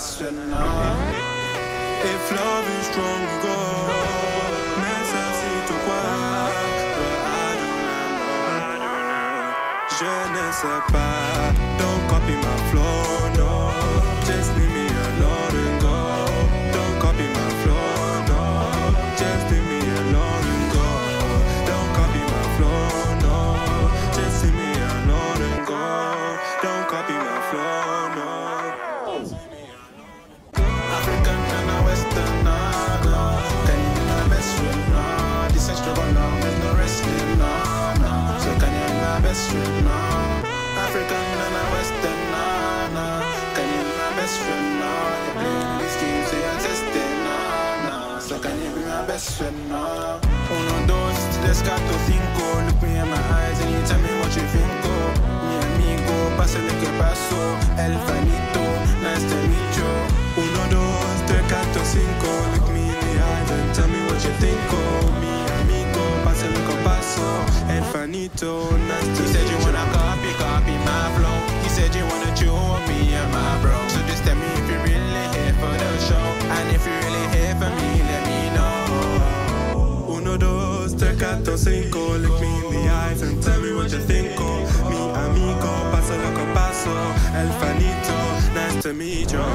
best friend now. If love is strong, we go. Necessito quoi, but I do not know. Je ne sais pas, don't copy my flow, no. Just leave me alone and go. Don't copy my flow, no. Just leave me alone and go. Don't copy my flow, no. Just leave me alone and go. Don't copy my flow, no. African and a Western, no. Can you be my best friend, no? This is struggle now, there's no wrestling, no. So can you be my best friend, no? African and a Western, no. Can you be my best friend, no? You play this game, so you're testing, no. So can you be my best friend, no? Uno, dos, tres, cuatro, cinco. Look me in my eyes and you tell me what you think, oh. Mi amigo, pasa lo que pasó. El fanito, nice to meet you. Uno, dos, tres, cuatro, cinco. Look me in the eyes and tell me what you think, oh. Mi amigo, pasa lo que pasó. El fanito, nice to meet you. You said you wanna copy my flow. You said you wanna chew me and my bro. So just tell me if you really here for the show. And if you really here for me, let me know. Uno, dos, tres, cuatro, cinco. Look me in the eyes and tell me what you think, oh. Mi amigo, pasa lo que pasó. El fanito, nice to meet you.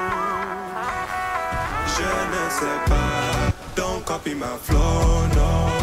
Je ne sais pas, don't copy my flow, no.